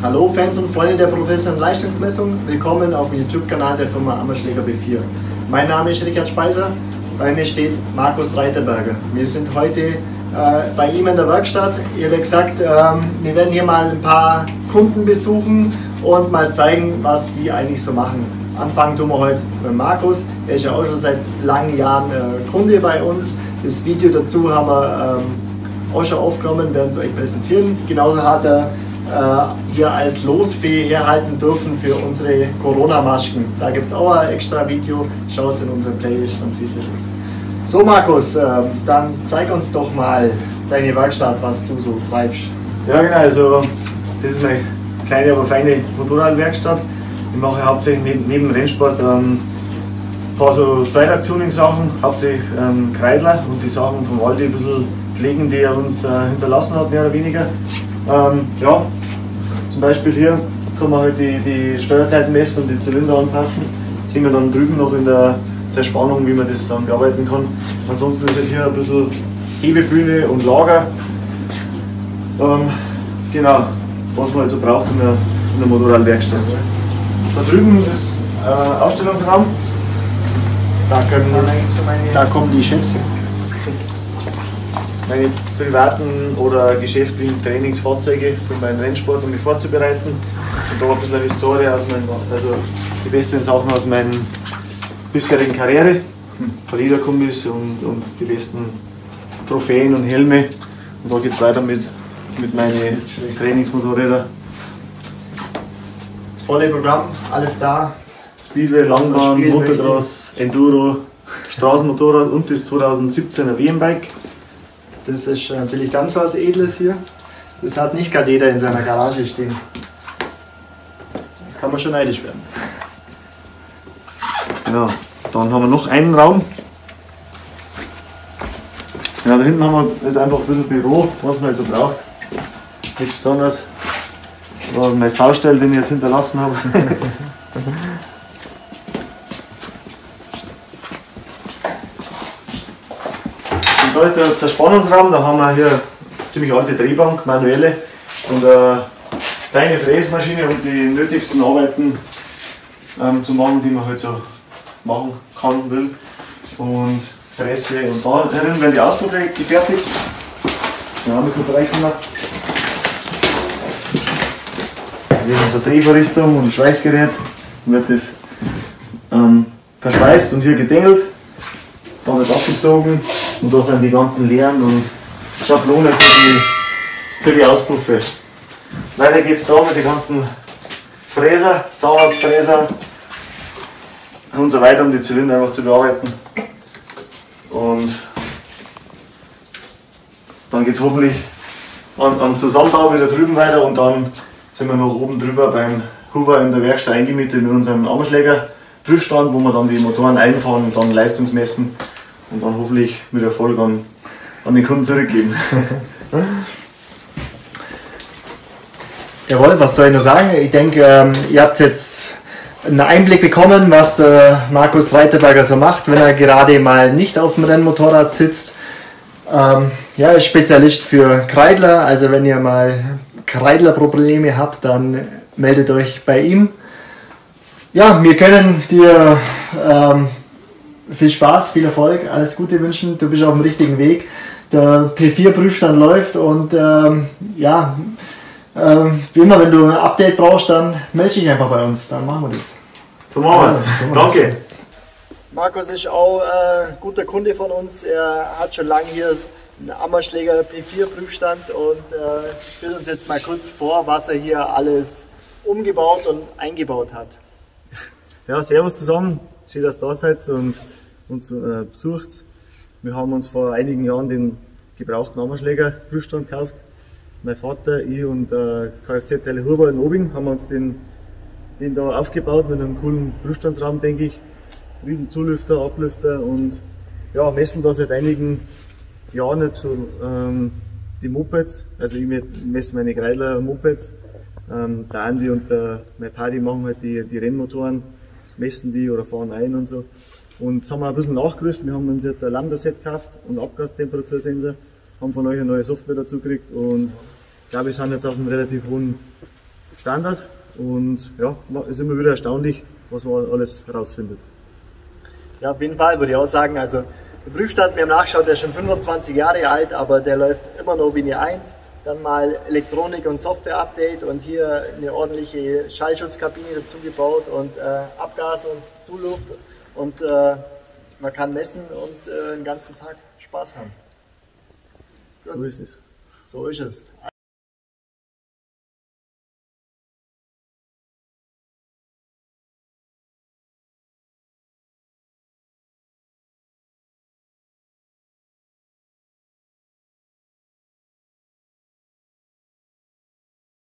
Hallo Fans und Freunde der professionellen Leistungsmessung, willkommen auf dem YouTube-Kanal der Firma Ammerschläger B4. Mein Name ist Richard Speiser, bei mir steht Markus Reiterberger. Wir sind heute bei ihm in der Werkstatt. Ich habe gesagt, wir werden hier mal ein paar Kunden besuchen und mal zeigen, was die eigentlich so machen. Anfangen tun wir heute mit Markus, er ist ja auch schon seit langen Jahren Kunde bei uns. Das Video dazu haben wir auch schon aufgenommen, werden es euch präsentieren. Genauso hat er hier als Losfee herhalten dürfen für unsere Corona-Masken. Da gibt es auch ein extra Video, schaut in unsere Playlist, dann seht ihr das. So Markus, dann zeig uns doch mal deine Werkstatt, was du so treibst. Ja genau, also das ist meine kleine, aber feine Motorradwerkstatt. Ich mache hauptsächlich neben Rennsport ein paar so Zweitakt-Tuning-Sachen, hauptsächlich Kreidler und die Sachen vom Aldi ein bisschen pflegen, die er uns hinterlassen hat, mehr oder weniger. Ja, zum Beispiel hier kann man halt die Steuerzeiten messen und die Zylinder anpassen. Das sehen wir dann drüben noch in der Zerspannung, wie man das dann bearbeiten kann. Ansonsten ist halt hier ein bisschen Hebebühne und Lager. Genau, was man halt so braucht in der Motorradwerkstatt. Da drüben ist Ausstellungsraum. Da kommen die Schätze. Meine privaten oder geschäftlichen Trainingsfahrzeuge für meinen Rennsport, um mich vorzubereiten. Und da ein bisschen eine Historie aus also die besten Sachen aus meiner bisherigen Karriere, Verliererkombis und die besten Trophäen und Helme. Und da geht es weiter mit meinen Trainingsmotorrädern. Das volle Programm, alles da. Speedway, Langbahn, Motocross, Enduro, Straßenmotorrad und das 2017er WM-Bike. Das ist natürlich ganz was Edles hier. Das hat nicht gerade jeder in seiner Garage stehen. Da kann man schon neidisch werden. Genau, dann haben wir noch einen Raum. Ja, da hinten haben wir das einfach ein bisschen Büro, was man halt so braucht. Nicht besonders. Das war mein Saustall, den ich jetzt hinterlassen habe. Da ist der Zerspannungsraum, da haben wir hier eine ziemlich alte Drehbank, manuelle und eine kleine Fräsmaschine, um die nötigsten Arbeiten zu machen, die man halt so machen kann, will. Und Presse und da drin werden die Auspuffe gefertigt. Ja, wir können reinkommen. Hier ist so eine Drehvorrichtung und ein Schweißgerät. Dann wird das verschweißt und hier gedengelt. Da wird abgezogen und da sind die ganzen Leeren und Schablonen für die Auspuffe. Weiter geht es da mit den ganzen Fräser, Zahnarztfräser und so weiter, um die Zylinder einfach zu bearbeiten. Und dann geht es hoffentlich am Zusammenbau wieder drüben weiter und dann sind wir noch oben drüber beim Huber in der Werkstatt eingemietet mit unserem Ammerschläger-Prüfstand, wo wir dann die Motoren einfahren und dann leistungsmessen und dann hoffentlich mit Erfolg an den Kunden zurückgeben. Jawohl, was soll ich noch sagen? Ich denke, ihr habt jetzt einen Einblick bekommen, was Markus Reiterberger so macht, wenn er gerade mal nicht auf dem Rennmotorrad sitzt. Ja, ist Spezialist für Kreidler, also wenn ihr mal Kreidler-Probleme habt, dann meldet euch bei ihm. Ja, wir können dir viel Spaß, viel Erfolg, alles Gute wünschen. Du bist auf dem richtigen Weg. Der P4-Prüfstand läuft und ja, wie immer, wenn du ein Update brauchst, dann melde dich einfach bei uns. Dann machen wir das. So machen wir es. Danke. Markus ist auch ein guter Kunde von uns. Er hat schon lange hier einen Ammerschläger P4-Prüfstand und stellt uns jetzt mal kurz vor, was er hier alles umgebaut und eingebaut hat. Ja, servus zusammen. Schön, dass ihr da seid und uns besucht. Wir haben uns vor einigen Jahren den gebrauchten Ammerschläger-Prüfstand gekauft. Mein Vater, ich und Kfz-Teile Huber in Obing haben uns den da aufgebaut mit einem coolen Prüfstandsraum, denke ich. Riesen Zulüfter, Ablüfter und ja, messen da seit einigen Jahren jetzt so, die Mopeds. Also ich messe meine Kreidler Mopeds. Der Andi und mein Paddy machen halt die Rennmotoren, messen die oder fahren ein und so. Und jetzt haben wir ein bisschen nachgerüstet. Wir haben uns jetzt ein Lambda-Set gekauft und Abgasttemperatursensor. Haben von euch eine neue Software dazu gekriegt und ich glaube, wir sind jetzt auf einem relativ hohen Standard und ja, es ist immer wieder erstaunlich, was man alles herausfindet. Ja, auf jeden Fall würde ich auch sagen, also der Prüfstand, wir haben nachgeschaut, der ist schon 25 Jahre alt, aber der läuft immer noch Linie 1. Dann mal Elektronik- und Software-Update und hier eine ordentliche Schallschutzkabine dazu gebaut und Abgas und Zuluft und man kann messen und den ganzen Tag Spaß haben. So ist es. So ist es.